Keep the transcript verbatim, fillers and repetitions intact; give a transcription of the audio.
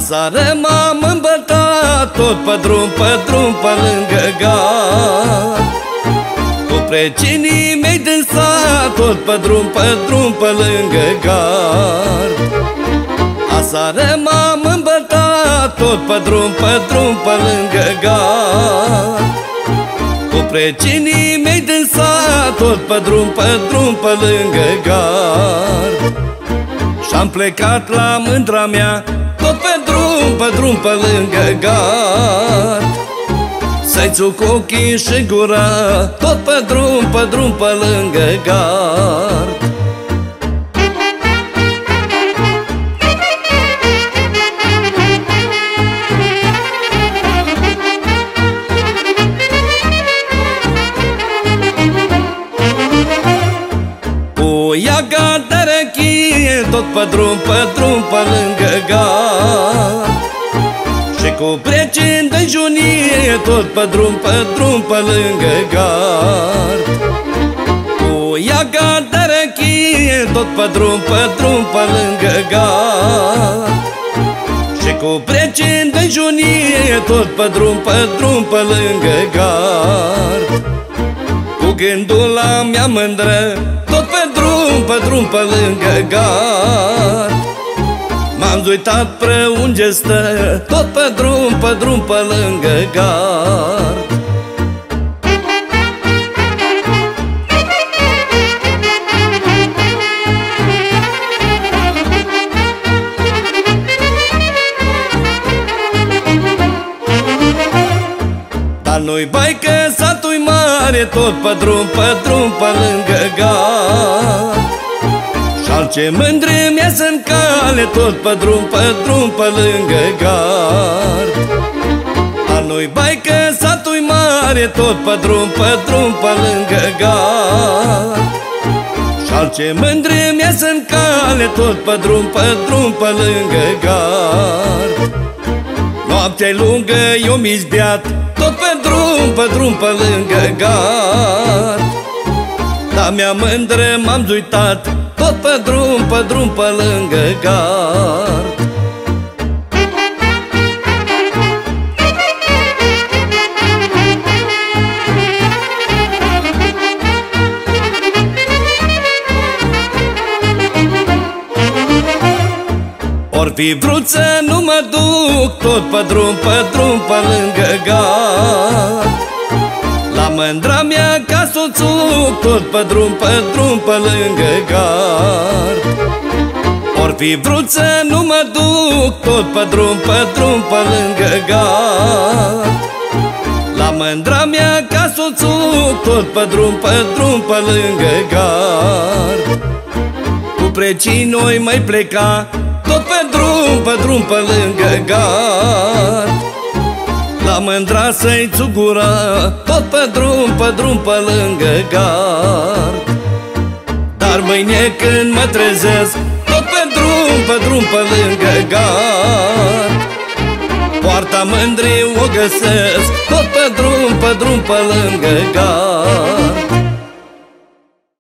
Aseară m-am îmbătat tot pe drum, pe drum, pe lângă gard, cu precinii mei din sat, tot pe drum, pe drum, pe lângă gard. Aseară m-am îmbătat tot pe drum, pe drum, pe lângă gard, cu precinii mei din sat, tot pe drum, pe drum, pe lângă gard. Și-am plecat la mândra mea, tot pe drum, pe drum, pe lângă gard, să-i țuc ochii și gura, tot pe drum, pe drum, pe lângă gard. Cu iaga de rechie, tot pe drum, pe drum, pe lângă gard, și cu precin de junie, tot pe drum, pe drum, pe lângă gard. Cu iaga de rechie, tot pe drum, pe drum, pe lângă gard, și cu precin de junie, tot pe drum, pe drum, pe lângă gard. Cu gândul la mea mândră, tot pe drum, pe drum, pe lângă gard, m-am uitat pre unde stă, tot pe drum, pe drum, pe lângă gard. Dar nu-i bai că satul-i mare, tot pe drum, pe drum, pe lângă gard, și-al ce mândre mi-a-s-n cale, tot pe drum, pe drum, pe lângă gard. Dar nu-i bai că satul-i mare, tot pe drum, pe drum, pe lângă gard, și-al ce mândre mi-a-s-n cale, tot pe drum, pe drum, pe lângă gard. Noaptea-i lungă, eu mi-s beat, tot pe drum, pe drum, pe lângă gard, dar mea mândră m-am uitat, tot pe drum, pe drum, pe lângă gard. Or fi vrut să nu mă duc, tot pe drum, pe drum, pe lângă gard, la mândra mea ca s-o țuc, tot pe drum, pe drum, pe lângă gard. Or fi vrut să nu mă duc, tot pe drum, pe drum, pe lângă gard, la mândra mea ca s-o țuc, tot pe drum, pe drum, pe lângă gard. Cu precii noi mai pleca, tot pe drum, pe drum, pe lângă gard, la mândra să-i țuc gura, tot pe drum, pe drum, pe lângă gard. Dar mâine când mă trezesc, tot pe drum, pe drum, pe lângă gard, poarta mândrii o găsesc, tot pe drum, pe drum, pe lângă gard.